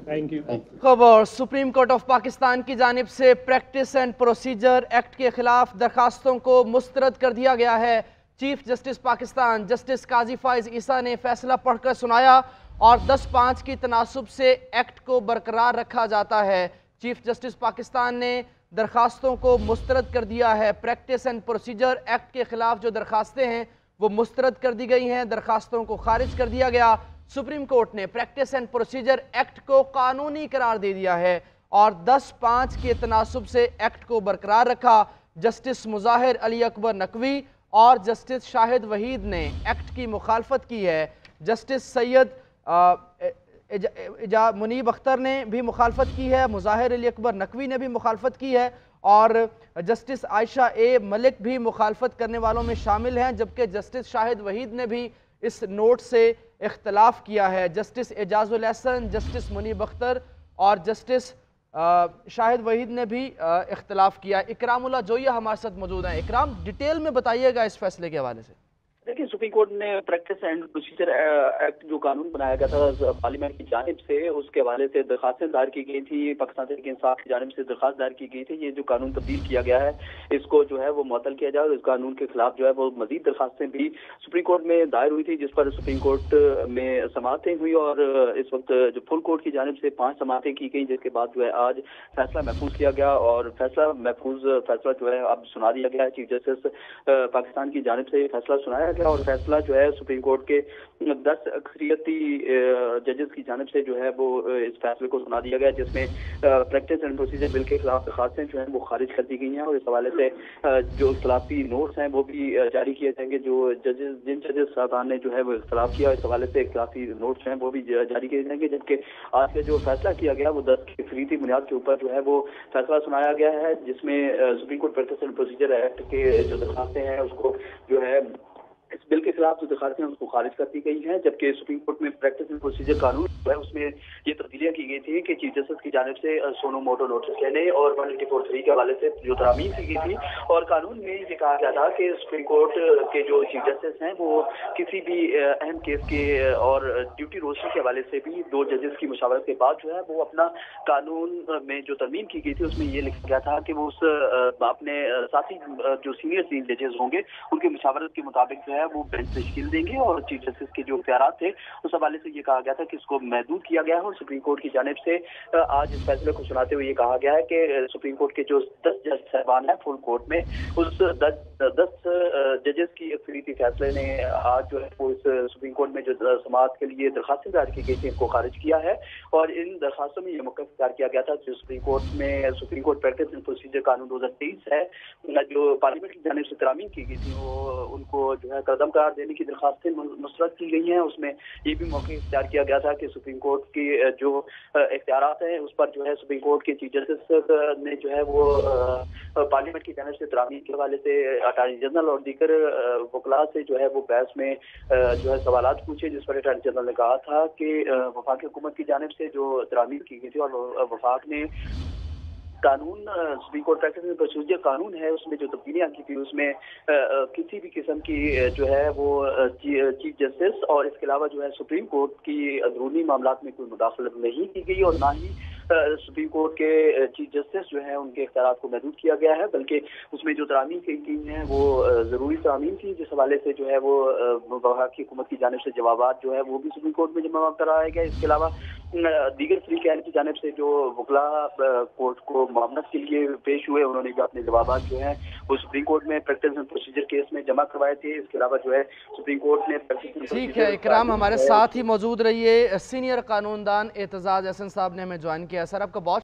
Thank you. खबर Supreme Court of Pakistan की जानिब से प्रैक्टिस एंड प्रोसीजर एक्ट के खिलाफ दरखास्तों को मुस्तरद कर दिया गया है। Chief justice Pakistan justice Qazi Faez Isa ने फैसला पढ़कर सुनाया और 10-5 की तनासुब से एक्ट को बरकरार रखा जाता है। चीफ जस्टिस पाकिस्तान ने दरखास्तों को मुस्तरद कर दिया है। प्रैक्टिस एंड प्रोसीजर एक्ट के खिलाफ जो दरखास्तें हैं वो मुस्तरद कर दी गई हैं, दरखास्तों को खारिज कर दिया गया। सुप्रीम कोर्ट ने प्रैक्टिस एंड प्रोसीजर एक्ट को कानूनी करार दे दिया है और 10-5 के तनासुब से एक्ट को बरकरार रखा। जस्टिस मुजाहिर अली अकबर नकवी और जस्टिस शाहिद वहीद ने एक्ट की मुखालफत की है। जस्टिस सैयद मुनीब अख्तर ने भी मुखालफत की है, मुजाहिर अली अकबर नकवी ने भी मुखालफत की है और जस्टिस आयशा ए मलिक भी मुखालफत करने वालों में शामिल हैं, जबकि जस्टिस शाहिद वहीद ने भी इस नोट से इख्तलाफ किया है। जस्टिस एजाजुल एहसन, जस्टिस मुनीब अख्तर और जस्टिस शाहिद वहीद ने भी इख्तलाफ किया। इकरामुल्लाह जोया हमारे साथ मौजूद हैं। इकराम, डिटेल में बताइएगा इस फैसले के हवाले से। देखिए, सुप्रीम कोर्ट ने प्रैक्टिस एंड प्रोसीजर एक्ट जो कानून बनाया गया था पार्लियामेंट की जानिब से, उसके हवाले से दरखास्तें दायर की गई थी। पाकिस्तान तहरीक इंसाफ की जानिब से दरखास्त दायर की गई थी। ये जो कानून तब्दील किया गया है इसको जो है वो मुअत्तल किया जाए और इस कानून के खिलाफ जो है वो मजीद दरखास्तें भी सुप्रीम कोर्ट में दायर हुई थी, जिस पर सुप्रीम कोर्ट में समाअतें हुई और इस वक्त जो फुल कोर्ट की जानिब से 5 समाअतें की गई, जिसके बाद जो है आज फैसला महफूज किया गया और फैसला जो है अब सुना दिया गया है। चीफ जस्टिस पाकिस्तान की जानिब से फैसला सुनाया गया और फैसला जो है सुप्रीम कोर्ट के 10 अक्सरियती जजेस की जानिब से जो है वो इस फैसले को सुना दिया गया, जिसमें प्रैक्टिस एंड प्रोसीजर बिल के खिलाफ दरखास्तें जो हैं वो खारिज कर दी गई हैं और इस हवाले से जो इख्तलाफी नोट्स हैं वो भी जारी किए जाएंगे। जिन जजेस साहबान ने जो है वो इख्तलाफ किया, इस हवाले से इख्तलाफी नोट्स हैं वो भी जारी किए जाएंगे। जबकि आज का जो फैसला किया गया वो 10 फीसदी बुनियाद के ऊपर जो है वो फैसला सुनाया गया है, जिसमें Supreme Court practice and procedure act के जो दरखास्तें हैं उसको जो है इस बिल के खिलाफ जो दरखास्तें हैं उसको खारिज कर दी गई हैं। जबकि सुप्रीम कोर्ट में प्रैक्टिस एंड प्रोसीजर कानून जो है उसमें ये तब्दीलियां की गई थी कि चीफ जस्टिस की जानिब से सोनो मोटो नोटिस लेने और 184(3) के हवाले से जो तरामीम की गई थी और कानून में ये कहा गया था कि सुप्रीम कोर्ट के जो चीफ जस्टिस हैं वो किसी भी अहम केस के और ड्यूटी रोस्टर के हवाले से भी 2 जजेस की मुशावरत के बाद जो है वो अपना कानून में जो तरमीम की गई थी उसमें ये लिखा गया था कि वो उस अपने साथी जो सीनियर 3 जजेस होंगे उनकी मुशावरत के मुताबिक जो है वो बेंच तश्कील देंगे और चीफ जस्टिस के जो इख्तियारात थे उस हवाले से ये कहा गया था कि इसको महदूद किया गया है। और सुप्रीम कोर्ट की जानिब से आज इस फैसले को सुनाते हुए ये कहा गया है कि सुप्रीम कोर्ट के जो 10 जज साहबान हैं फुल कोर्ट में, उस 10 जजेस की अक्सरियती फैसले ने आज जो है वो इस सुप्रीम कोर्ट में जो समाअत के लिए दरखास्तें दायर की गई थी इनको खारिज किया है और इन दरखास्तों में ये मौक़िफ़ इख्तियार किया गया था जो Supreme Court practice and procedure कानून 2023 है, जो पार्लियामेंट की जानिब से तरामीम की गई थी वो उनको जो है कदम करार देने की दरखास्तें मुस्तरद की गई हैं। उसमें ये भी मौक़िफ़ इख्तियार किया गया था कि सुप्रीम कोर्ट की जो इख्तियारात हैं उस पर जो है सुप्रीम कोर्ट के चीफ जस्टिस ने जो है वो पार्लियामेंट की जानिब से तरामीम के हवाले से अटॉर्नी जनरल और दीगर वकला से जो है वो बहस में जो है सवालात पूछे, जिस पर अटॉर्नी जनरल ने कहा था कि वफाकी हुकूमत की जानिब से जो तरामीम की गई थी और वफाक ने कानून Supreme Court practice and procedure कानून है उसमें जो तब्दीलियां की थी उसमें किसी भी किस्म की जो है वो चीफ जस्टिस और इसके अलावा जो है सुप्रीम कोर्ट की अंदरूनी मामलात में कोई मुदाखलत नहीं की गई और ना ही सुप्रीम कोर्ट के चीफ जस्टिस जो है उनके इख्तियारात को महदूद किया गया है, बल्कि उसमें जो तरामीम की गई हैं वो ज़रूरी तरामीम थी, जिस हवाले से जो है वो वफाकी हुकूमत की जानिब से जवाबात जो है वो भी सुप्रीम कोर्ट में जमा कराया गया। इसके अलावा दीगर फरीक़ैन की जानिब से जो वकला कोर्ट को मामलत के लिए पेश हुए उन्होंने भी अपने जवाबात जो हैं वो सुप्रीम कोर्ट में प्रैक्टिस एंड प्रोसीजर केस में जमा करवाए थे। इसके अलावा जो है सुप्रीम कोर्ट ने ठीक है, इकराम हमारे साथ ही मौजूद रहिए। सीनियर कानूनदान एतजाज एहसन साहब ने हमें ज्वाइन किया। सर, आपका बहुत